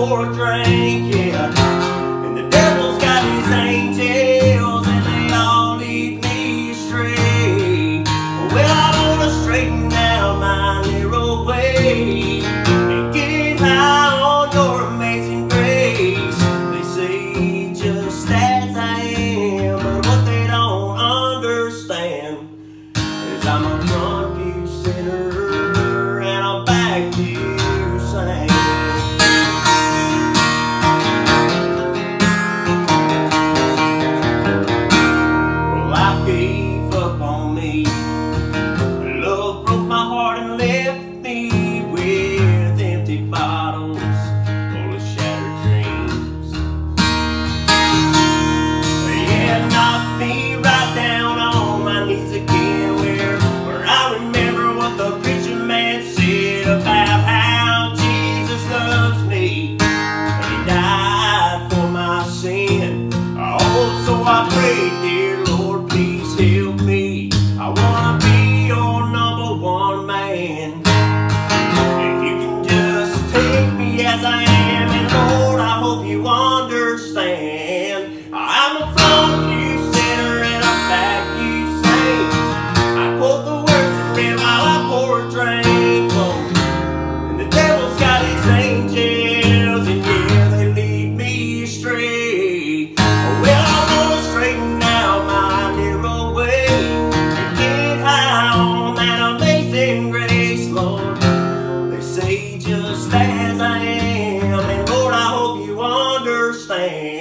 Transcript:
pour a drink, yeah. And the devil's got his angels, and they all lead me astray. Well, I wanna straighten out my narrow way and get high on your amazing grace. They say just as I am, but what they don't understand is I'm a front pew sinner and a back pew saint. Well, life gave up on me. Love broke my heart and left me with empty bottles full of shattered dreams. Yeah, it knocked me right down on my knees again, where I remember what the preacher man said about how Jesus loves me and he died for my sin. Oh, so I prayed, dear Lord, please help me. I wanna be your number one man. If you can just take me as I am, and Lord, I hope you understand. I'm a front pew sinner and a back pew saint. I quote the words in red while I pour a drink. Oh, and the devil's got his angels, and yeah, they lead me astray. Oh, well, I wanna straighten out my narrow way and get high on that amazing grace, Lord. They say just as I am, and Lord, I hope you understand.